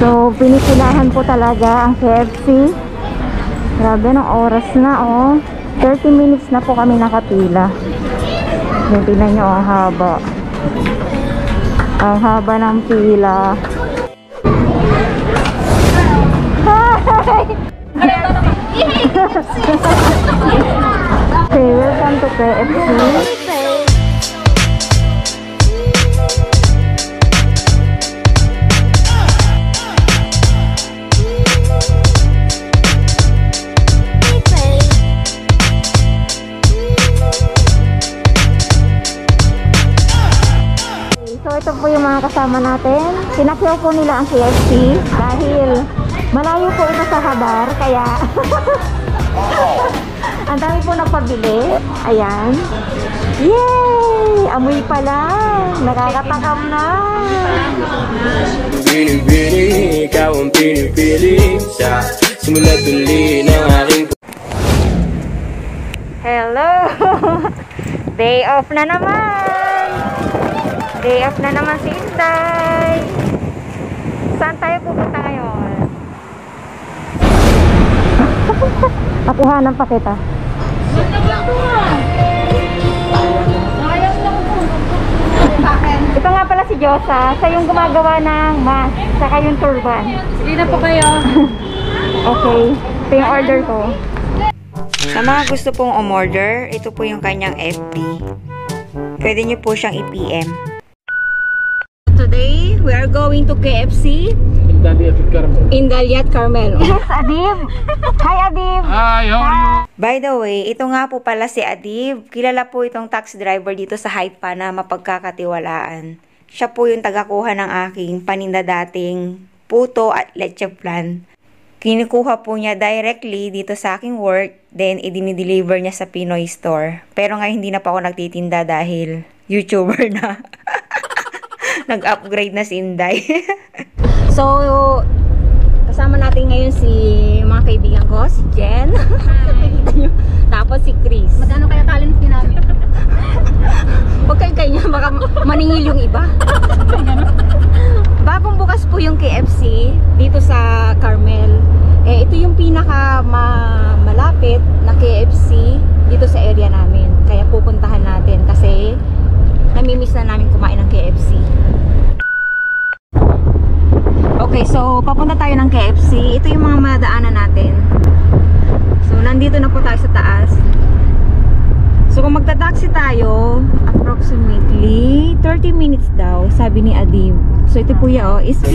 So, pinipilahan po talaga ang KFC. Grabe, ng oras na, oh. 30 minutes na po kami nakapila. Tingnan nyo, ang haba. Ang haba ng pila. Hi! Okay, welcome to KFC. So ito po yung mga kasama natin. Sinakyaw po nila ang KFC dahil malayo po ito sa Habar, kaya ang dami po nagpabili. Ayan. Yay! Amoy pala. Nakakatakam na. Bini-bini, ikaw ang pinipili sa simula tuli ng aking... Hello! Day off na naman! Day off na naman si Inday. Saan tayo pupunta ngayon? Nakuhanan pa kita. Ito nga pala si Josa. Siya yung gumagawa ng mask, saka yung turban. Sige na po kayo. Okay. Ito yung order ko. Sa mga gusto pong umorder, ito po yung kanyang FB. Pwede nyo po siyang i-PM. Today, we are going to KFC in Daliat Carmel. Yes, Adib. Hi, Adib. Hi, how are you? By the way, ito nga po pala si Adib. Kilala po itong taxi driver dito sa Haifa na mapagkakatiwalaan. Siya po yung tagakuha ng aking paninda dating puto at leche flan. Kinukuha po niya directly dito sa aking work, then i-deliver niya sa Pinoy store. Pero ngayon hindi na pa ako nagtitinda dahil YouTuber na. Nag-upgrade na si Inday. So, kasama natin ngayon si mga kaibigan ko, si Jen. Tapos si Chris. Magkano kaya talent niyo namin? Huwag kayo kanya, baka maningil yung iba. Bagong bukas po yung KFC dito sa Carmel. Eh, ito yung pinaka malapit na KFC dito sa area namin. Kaya pupuntahan natin kasi namimiss na namin kumain ng KFC. Okay, so papunta tayo ng KFC. Ito yung mga madaanan natin. So nandito na po tayo sa taas. So kung magta-taxi tayo, approximately 30 minutes daw, sabi ni Adib. So ito po yan, is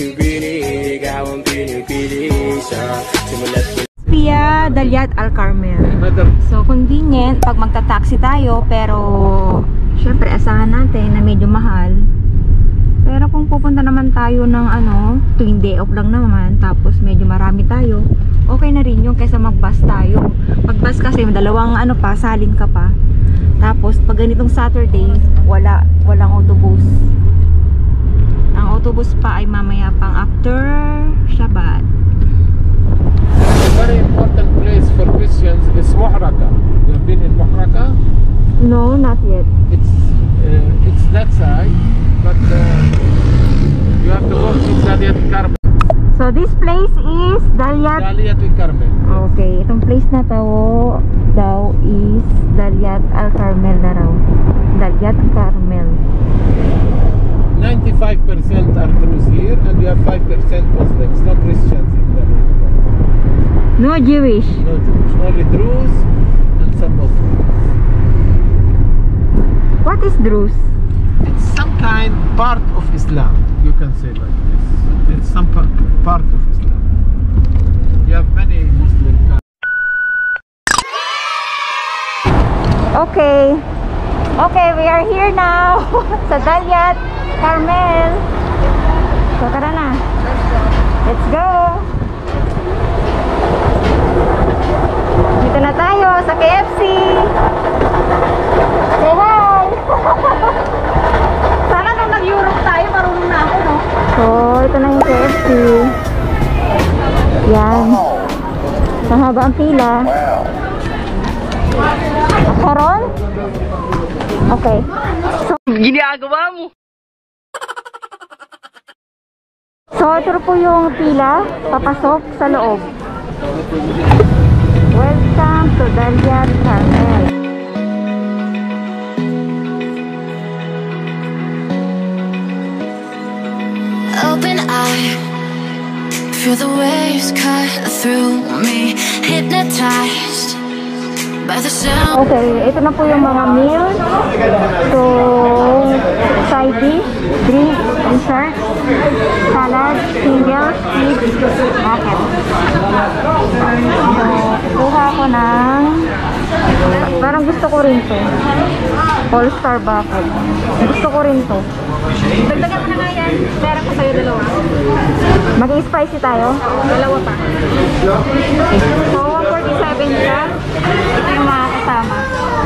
Pia Daliat Al Carmel. So convenient pag magta-taxi tayo, pero syempre asahan natin na medyo mahal. Pero kung pupunta naman tayo ng tuwing day off lang naman, tapos medyo marami tayo, okay na rin yung kaysa mag-bus tayo. Mag-bus kasi dalawang salin ka pa. Tapos pag ganitong Saturday, walang autobus. Ang autobus pa ay mamaya pang after Shabbat. A very important place for Christians is Muhraka. You have been in Muhraka? No, not yet. It's that side, but you have to go to Daliat Carmel. So this place is Daliat. Daliat Carmel. Okay, itong place na to daw is Daliat Al Carmel na raw. Daliat Carmel. 95% are Druze here, and you have 5% Muslims, no Christians in Daliat Carmel. No Jewish. No Jewish, only Druze and some Muslims. What is Druze? It's some kind part of Islam, you can say like this. It's some part of Islam. You have many Muslim countries. Okay, we are here now sa Daliat Carmel. So tara na. Let's go. Dito na tayo sa KFC. Say hi. Sana nung nag-Europe tayo, marunong na ako, no? So, ito na yung KFC. Yan. Mahaba ang pila. Karon? Okay. So, Ginagawa mo. So So, ito po yung pila, papasok sa loob. Welcome to Daliat Carmel. Open eye, feel the waves cut through me, hypnotized by the sound. Okay, ito na po yung mga meals. So, side dish, drink, dessert, salad, singles, kids, bucket. So, kuha ko ng parang gusto ko rin to. All-star bucket. Gusto ko rin to. Dagdagan mo na nga yan. Pera ko sa'yo dalawa. Maging spicy tayo. Dalawa pa. So, 147 siya. Ito yung mga kasama.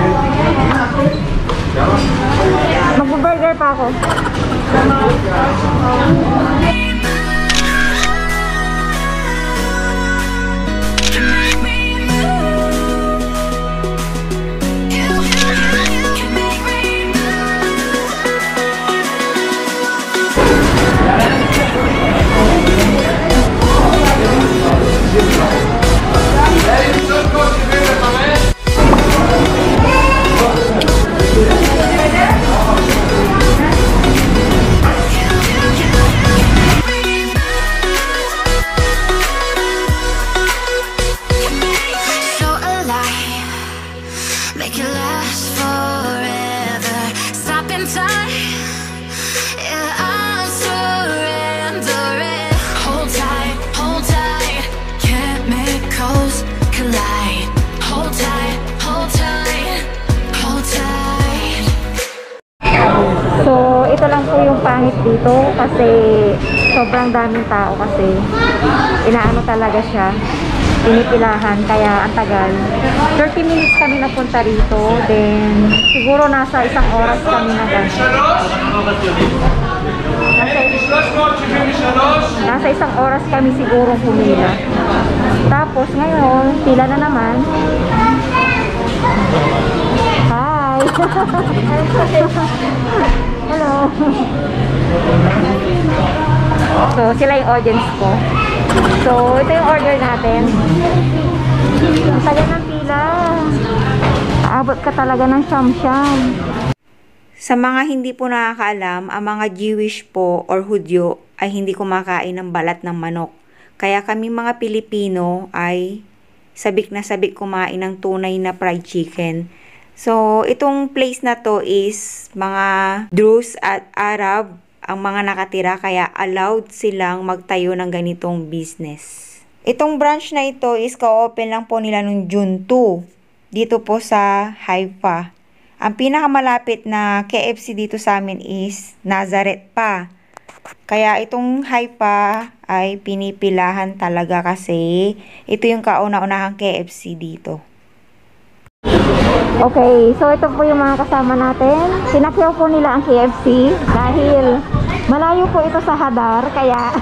Mag-burger pa ako. Make it last forever. Stop in time. Yeah, I'm surrendering. Hold tight, chemicals collide. Hold tight, hold tight, hold tight. So, ito lang po yung pangit dito kasi sobrang daming tao kasi inaano talaga siya. Pinipilahan, kaya ang tagal. 30 minutes kami napunta rito, then siguro nasa 1 oras kami na nasa 1 oras kami siguro pumila. Tapos ngayon, pila na naman. Hi! Hello! So, sila yung audience ko. So, ito yung order natin. Ang tagal ng pila. Aabot ka talaga ng siyam-siyam. Sa mga hindi po nakakaalam, ang mga Jewish po or Hudyo ay hindi kumakain ng balat ng manok. Kaya kami mga Pilipino ay sabik na sabik kumain ng tunay na fried chicken. So, itong place na to is mga Druze at Arab ang mga nakatira, kaya allowed silang magtayo ng ganitong business. Itong branch na ito is ka-open lang po nila noong June 2 dito po sa Haifa. Ang pinakamalapit na KFC dito sa amin is Nazareth pa. Kaya itong Haifa ay pinipilahan talaga kasi ito yung kauna-unahang KFC dito. Okay, so ito po yung mga kasama natin. Sinakyaw po nila ang KFC dahil malayo po ito sa Hadar, kaya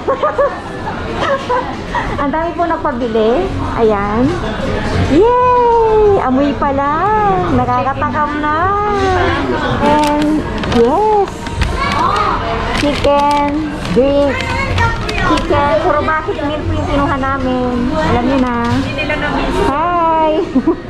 ang dami po nagpabili. Ayan. Yay! Amoy pa lang. Nakakatakam na. And yes, chicken, drink, chicken. Puro bakit meal po yung kinuha namin. Alam niyo na. Hi!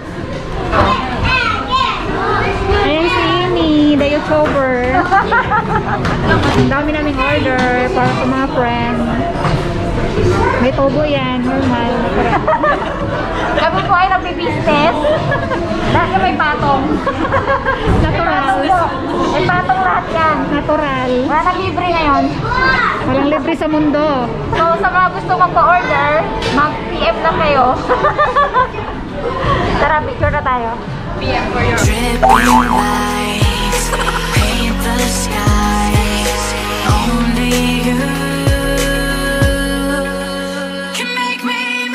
Ayan si Amy, the YouTuber. Ang dami naming order para sa mga friends. May tubo yan, normal. Kami po ay nagbi-business. Lahat may patong. Natural. May patong lahat yan. Natural. Wala nang libre ngayon. Walang libre sa mundo. So, sa mga gusto magpa-order, mag-PM lang kayo. Tara, picture na tayo. Dripping lights paint the skies. Only you can make me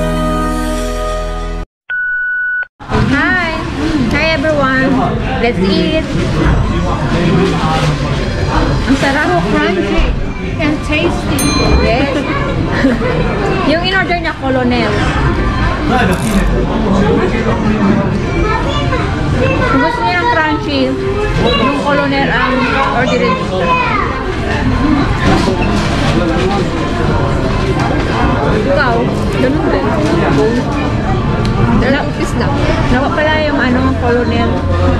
move. Hi! Hi everyone! Let's eat! Ang sarap, crunchy and tasty. Yes! Yung in-order niya, Colonel. Kung gusto niya ng crunchy, yung Colonel ang orderin. Colonel.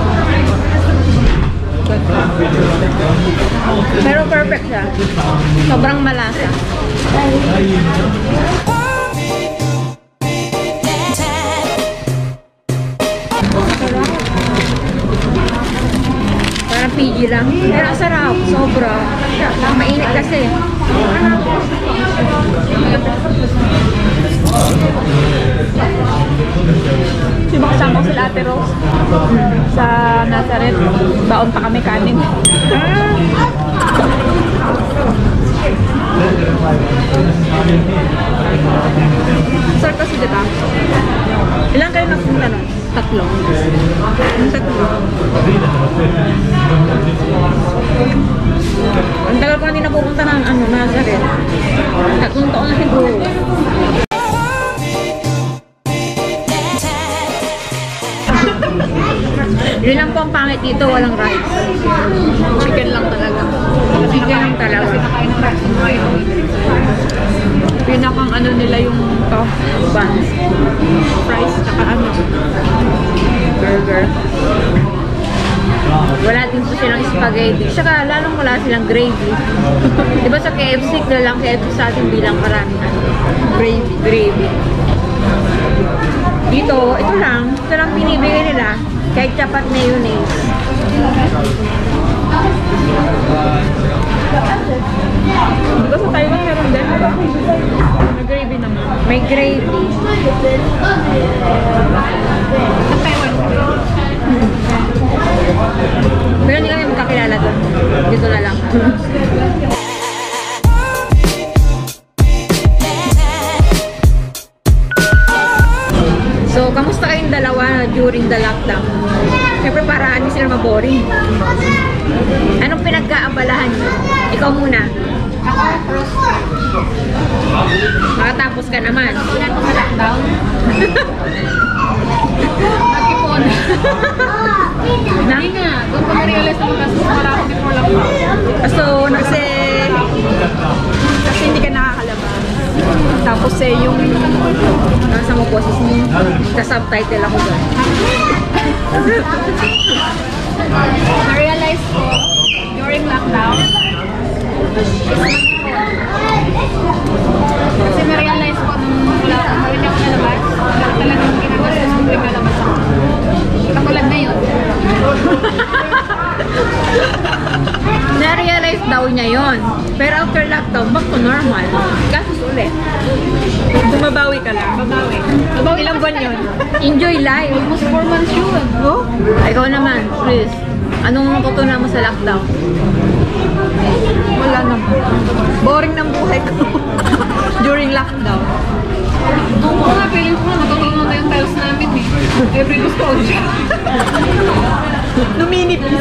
Pero perfect siya. Sobrang malasa. Parang PG lang. Pero ang sarap. Sobra. Mainit kasi. Diba kasama ko sila Ate Rose sa Nazareth. Baon pa kami kanin. Sir kasi diba? Ilan kayo nagpunta nun? Tatlo. Yung tatlo. Ang tagal ko hindi napupunta ng Nazareth. Tatlong taon na siguro. Yun lang po ang pangit dito, walang rice. Chicken lang talaga. Chicken lang talaga. Kasi nakain ng rice. Pinakang ano nila yung buns. Fries, tsaka Burger. Wala din po silang spaghetti. Saka lalong wala silang gravy. Diba sa KFC, lang KFC sa atin bilang maraming gravy. Dito, ito lang pinibigay nila. Ketchup at mayonnaise. Diba sa Taiwan meron din, diba? May gravy naman. May gravy. Sa Taiwan. Pero hindi kami magkakilala doon. Dito na lang. So, kamusta kayong dalawa during the lockdown? Siyempre para hindi sila maboring. Anong pinagkaabalahan niyo? Ikaw muna. Ako, first Makatapos ka naman. wala ko sa lockdown. Nag-ipon. Hindi nga. Doon ko na-realize naman kasi wala ako before lockdown. So, Kasi hindi ka nakakalabas. Tapos yung nasa mo boses mo. Ka-subtitle ako doon. na-realize ko during lockdown kasi na-realize ko nung wala rin ako nalabas, wala talagang ginagastos ko rin nalabas ako. Katulad na yun. Na-realize daw niya yon. Pero after lockdown, back to normal. Kasus ulit. Bumabawi ka lang. Babawi. Ilang buwan yun? Enjoy life. Almost 4 months yun. Oh? Ikaw naman, Chris. Anong natutunan mo sa lockdown? Wala naman. Boring ng buhay ko. During lockdown. Oo nga, feeling ko na natutunan na yung tiles namin eh. Every gusto ko siya. Numinipis.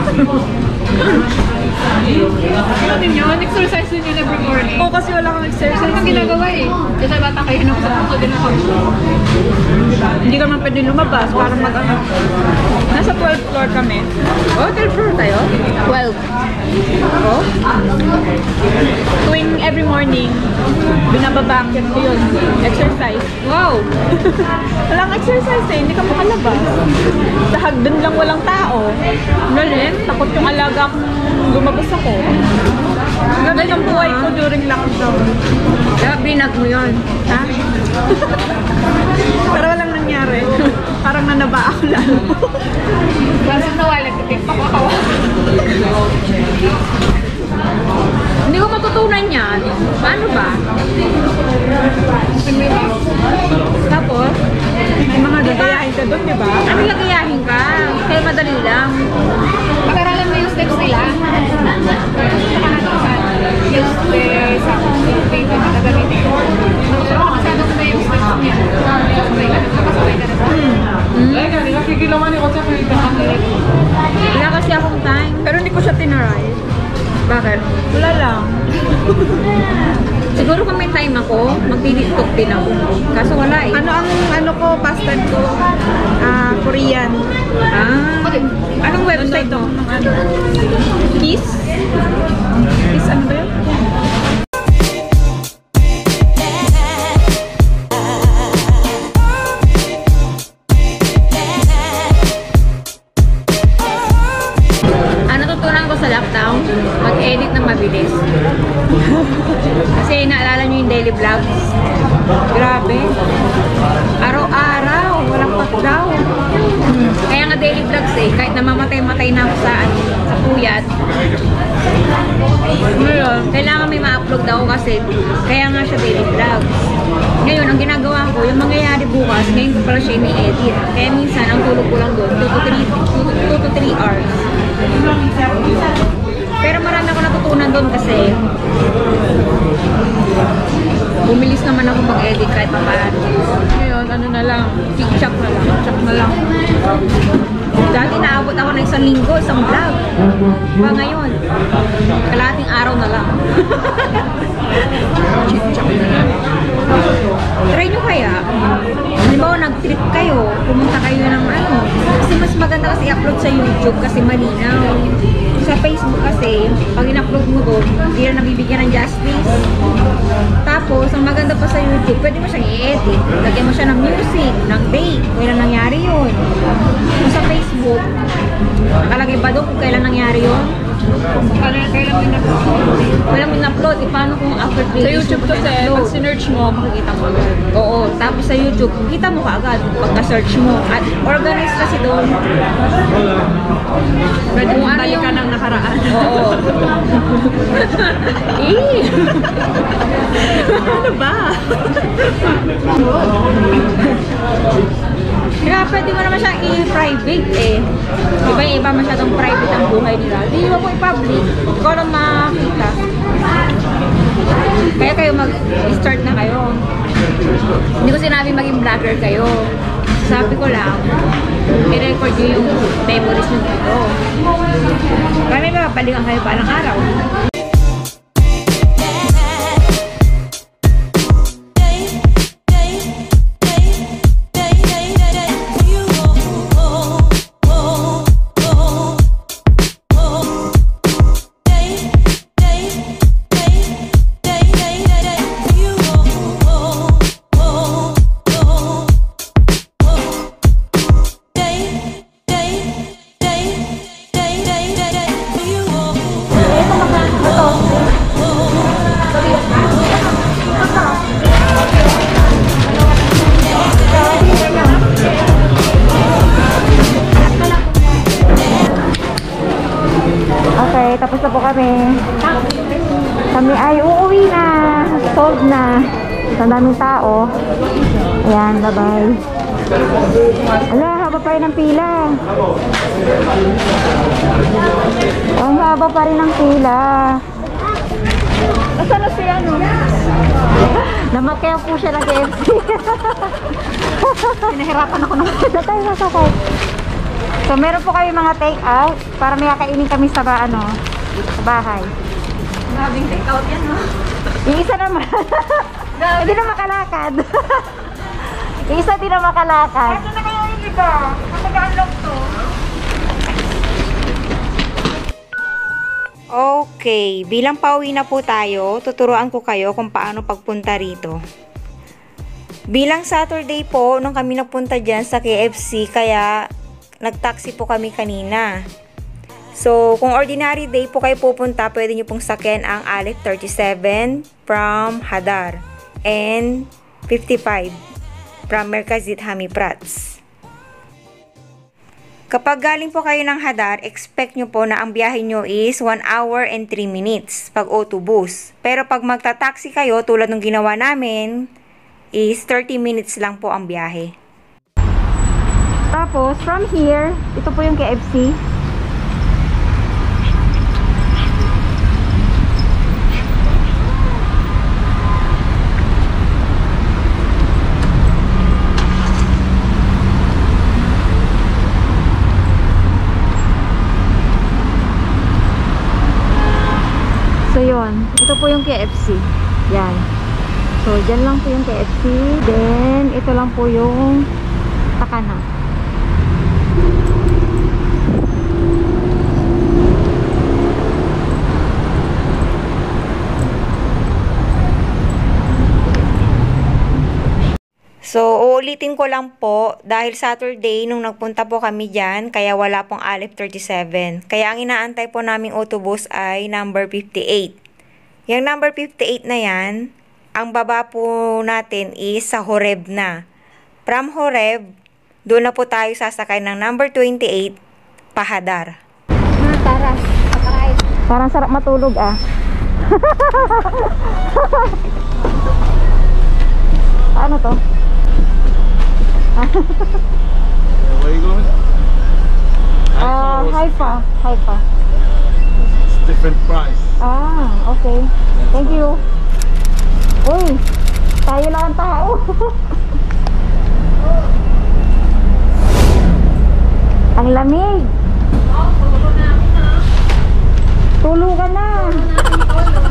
Ano din yun? Exercise din yun every morning. Oo, kasi wala kang exercise. Ano ginagawa eh? Kasi bata kayo na sa puso din ako. Hindi ka naman pwede lumabas. Parang mag-ano. Nasa 12th floor kami. Oh, 12 floor tayo? 12. Oh? Tuwing every morning, binababakit ko yun. Exercise. Wow! Walang exercise eh, hindi ka makalabas. Sa hagdan lang walang tao. Galing, takot yung alaga kung lumabas ako. Galing ang buhay ko during lockdown. Kaya binag mo yun. Ha? Pero walang nangyari. Parang nanaba ako lalo. Once in a while, nagtitikpak ako. Hindi ko matutunan yan. Paano ba? Tapos, may mga gagayahin ka doon, di ba? Ano gagayahin ka? Kaya madali lang. Pag-aralan mo yung steps nila. Yes, there's a paper na gagamitin ko. Nakasado ko na yung steps niya. Nakasabay ka na. Wala kasi akong time. Pero hindi ko siya tinaray. Bakit? Wala lang. Siguro kung may time ako, magti-tiktok din ako. Kaso wala eh. Ano ko, pastime ko? Korean. Ah, Anong website to? Kiss? Kiss ano ba yun? Kasi naalala nyo yung daily vlogs. Grabe. Araw-araw, walang pagdaw. Kaya nga daily vlogs eh, kahit namamatay-matay na ako sa puyat. Ngayon, kailangan may ma-upload ako kasi kaya nga siya daily vlogs. Ngayon, ang ginagawa ko, yung mangyayari bukas, ngayon ko pala siya ini-edit. Kaya minsan, ang tulog ko lang doon, 2 to 3 hours. Pero marami ako natutunan doon kasi bumilis naman ako mag-edit kahit papaano. Ngayon, ano na lang, check na lang. Dati naabot ako ng 1 linggo, isang vlog. Pa ngayon, kalahating araw na lang. Check na lang. Try nyo kaya. Halimbawa, nag-trip kayo, pumunta kayo ng ano. Kasi mas maganda kasi i-upload sa YouTube kasi malinaw. Sa Facebook kasi, pag in-upload mo doon, hindi na nabibigyan ng justice. Tapos, ang maganda pa sa YouTube, pwede mo siyang i-edit. Lagyan mo siya ng music, ng date, kung kailan nangyari yun. Kung sa Facebook, nakalagay ba doon kung kailan nangyari yun? Kailan mo na-upload? Wala mo in-upload. Paano kung after 3 Sa days YouTube kasi, pag sinerch mo, makikita mo agad. Oo, tapos sa YouTube, kita mo kaagad pagka-search mo. At organized kasi doon. Pwede mo Kung ano balikan yung- ng nakaraan. Oo. Ano ba? Kaya pwede mo naman siyang i-private eh. Diba yung iba masyadong private ang buhay nila. Hindi mo i-public. Ikaw lang makakita. Kaya kayo mag-start na kayo. Hindi ko sinabi maging vlogger kayo. Sabi ko lang, i-record nyo yung memories nyo dito. Kaya may mapapalikan kayo palang araw. Okay, tapos na po kami. Kami ay uuwi na. Solved na. Ang daming tao. Ayan, bye-bye. Ala, haba pa rin ang pila. Ang haba pa rin ang pila. Asan na si ano? Namakyaw po siya ng KFC. Pinahirapan ako ng... Sakay. So, meron po kayo mga take out para may kakainin kami sa sa bahay. Grabing take out yan, no? Yung isa naman. Hindi na makalakad. Yung isa din na makalakad. Ito na kayo yung iba. Matagaan to. Okay, bilang pauwi na po tayo, tuturuan ko kayo kung paano pagpunta rito. Bilang Saturday po, nung kami nagpunta dyan sa KFC, kaya nag-taxi po kami kanina. So, kung ordinary day po kayo pupunta, pwede nyo pong sakyan ang Aleph 37 from Hadar and 55 from Merkazit Hamiprats. Kapag galing po kayo ng Hadar, expect nyo po na ang biyahe nyo is 1 hour and 3 minutes pag autobus. Pero pag magta-taxi kayo, tulad ng ginawa namin, is 30 minutes lang po ang biyahe. Tapos, from here, ito po yung KFC. So, yun. Ito po yung KFC. Yan. So, dyan lang po yung KFC. Then, ito lang po yung Takana. So, uulitin ko lang po, dahil Saturday nung nagpunta po kami dyan, kaya wala pong Aleph 37. Kaya ang inaantay po naming autobus ay number 58. Yung number 58 na yan, ang baba po natin is sa Horeb na. From Horeb, doon na po tayo sasakay ng number 28, Pahadar. Tara, patay. Parang sarap matulog ah. Ano to? Where you going? Haifa. It's different price. Okay. Thank you. Uy, tayo lang ang tao. Ang lamig. Tulugan na.